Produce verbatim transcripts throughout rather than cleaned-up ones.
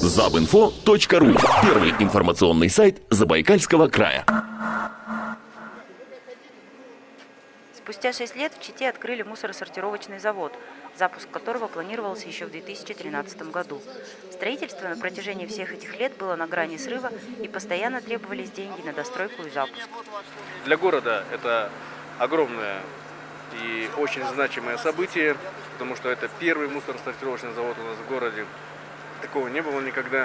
забинфо точка ру. Первый информационный сайт Забайкальского края. Спустя шесть лет в Чите открыли мусоросортировочный завод, запуск которого планировался еще в две тысячи тринадцатом году. Строительство на протяжении всех этих лет было на грани срыва и постоянно требовались деньги на достройку и запуск. Для города это огромное и очень значимое событие, потому что это первый мусоросортировочный завод у нас в городе. Такого не было никогда.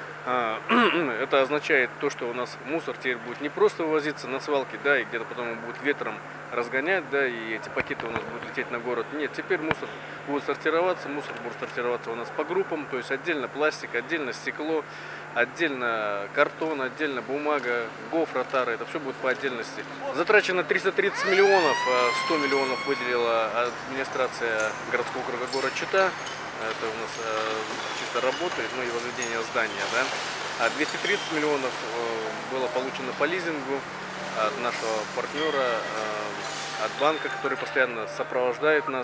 Это означает то, что у нас мусор теперь будет не просто вывозиться на свалке, да, и где-то потом он будет ветром разгонять, да, и эти пакеты у нас будут лететь на город. Нет, теперь мусор будет сортироваться, мусор будет сортироваться у нас по группам, то есть отдельно пластик, отдельно стекло, отдельно картон, отдельно бумага, гофра, тара, это все будет по отдельности. Затрачено триста тридцать миллионов, сто миллионов выделила администрация городского округа город Чита. Это у нас э, чисто работает, ну и возведение здания, да. А двести тридцать миллионов э, было получено по лизингу от нашего партнера, э, от банка, который постоянно сопровождает нас,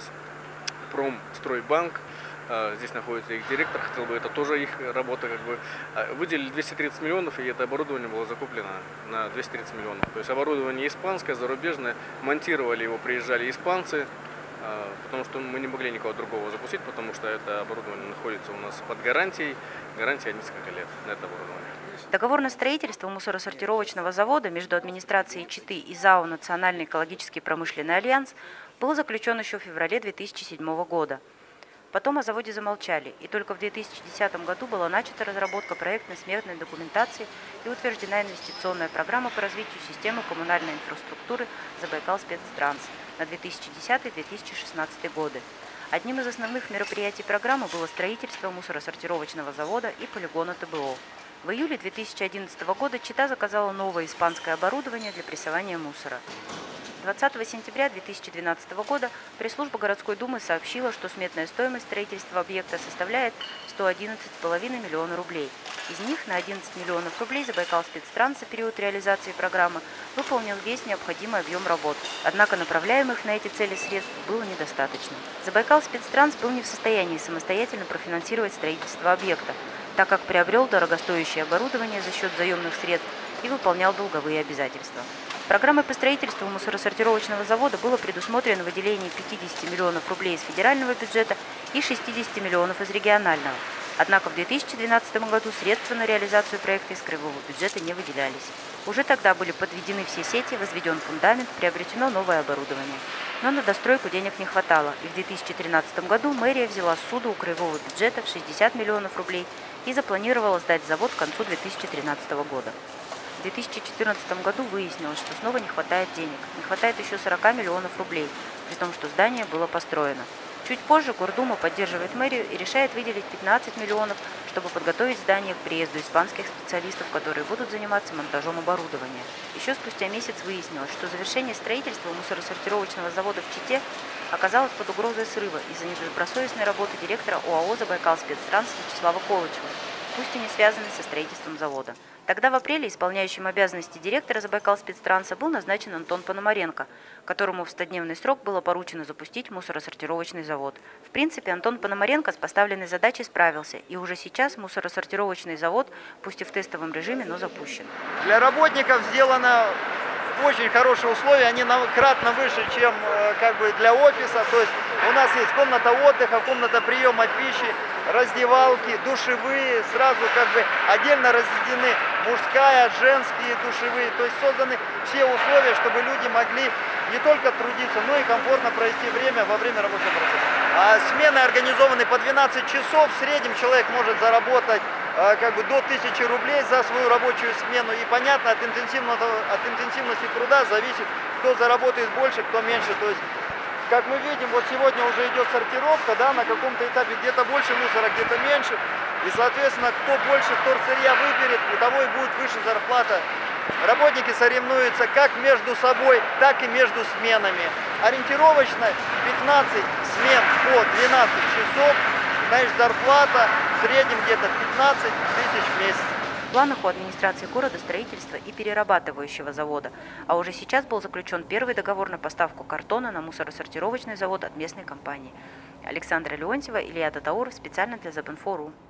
Промстройбанк. Э, здесь находится их директор, хотел бы, это тоже их работа, как бы. Выделили двести тридцать миллионов, и это оборудование было закуплено на двести тридцать миллионов. То есть оборудование испанское, зарубежное, монтировали его, приезжали испанцы. Потому что мы не могли никого другого запустить, потому что это оборудование находится у нас под гарантией. Гарантия несколько лет на это оборудование. Договор на строительство мусоросортировочного завода между администрацией Читы и ЗАО «Национальный экологический промышленный альянс» был заключен еще в феврале две тысячи седьмого года. Потом о заводе замолчали, и только в две тысячи десятом году была начата разработка проектно-сметной документации и утверждена инвестиционная программа по развитию системы коммунальной инфраструктуры «Забайкалспецтранс» на две тысячи десятый — две тысячи шестнадцатый годы. Одним из основных мероприятий программы было строительство мусоросортировочного завода и полигона ТБО. В июле две тысячи одиннадцатого года Чита заказала новое испанское оборудование для прессования мусора. двадцатого сентября две тысячи двенадцатого года пресс-служба городской думы сообщила, что сметная стоимость строительства объекта составляет сто одиннадцать и пять десятых миллиона рублей. Из них на одиннадцать миллионов рублей Забайкалспецтранс за период реализации программы выполнил весь необходимый объем работ. Однако направляемых на эти цели средств было недостаточно. Забайкалспецтранс был не в состоянии самостоятельно профинансировать строительство объекта, так как приобрел дорогостоящее оборудование за счет заемных средств и выполнял долговые обязательства. Программой по строительству мусоросортировочного завода было предусмотрено выделение пятидесяти миллионов рублей из федерального бюджета и шестидесяти миллионов из регионального. Однако в две тысячи двенадцатом году средства на реализацию проекта из краевого бюджета не выделялись. Уже тогда были подведены все сети, возведен фундамент, приобретено новое оборудование. Но на достройку денег не хватало, и в две тысячи тринадцатом году мэрия взяла ссуду у краевого бюджета в шестьдесят миллионов рублей и запланировала сдать завод к концу две тысячи тринадцатого года. В две тысячи четырнадцатом году выяснилось, что снова не хватает денег. Не хватает еще сорока миллионов рублей, при том, что здание было построено. Чуть позже Гордума поддерживает мэрию и решает выделить пятнадцать миллионов, чтобы подготовить здание к приезду испанских специалистов, которые будут заниматься монтажом оборудования. Еще спустя месяц выяснилось, что завершение строительства мусоросортировочного завода в Чите оказалось под угрозой срыва из-за недобросовестной работы директора ОАО «Забайкалспецтранс» Вячеслава Колычева, пусть и не связанной со строительством завода. Тогда в апреле исполняющим обязанности директора Забайкалспецтранса был назначен Антон Пономаренко, которому в стодневный срок было поручено запустить мусоросортировочный завод. В принципе, Антон Пономаренко с поставленной задачей справился, и уже сейчас мусоросортировочный завод, пусть и в тестовом режиме, но запущен. Для работников сделано очень хорошие условия, они кратно выше, чем как бы для офиса. То есть у нас есть комната отдыха, комната приема пищи, раздевалки, душевые, сразу как бы отдельно разведены мужская, женские душевые. То есть созданы все условия, чтобы люди могли не только трудиться, но и комфортно провести время во время рабочего процесса. А смены организованы по двенадцать часов, в среднем человек может заработать как бы до тысячи рублей за свою рабочую смену. И понятно, от, от интенсивности труда зависит, кто заработает больше, кто меньше. То есть, как мы видим, вот сегодня уже идет сортировка, да, на каком-то этапе где-то больше мусора, где-то меньше. И, соответственно, кто больше вторсырья выберет, у того и будет выше зарплата. Работники соревнуются как между собой, так и между сменами. Ориентировочно пятнадцать смен по двенадцать часов, значит, зарплата в среднем где-то пятнадцать тысяч в месяц. В планах у администрации города строительства и перерабатывающего завода, а уже сейчас был заключен первый договор на поставку картона на мусоросортировочный завод от местной компании. Александра Леонтьева, Илья Татаур, специально для Забинфо точка ру.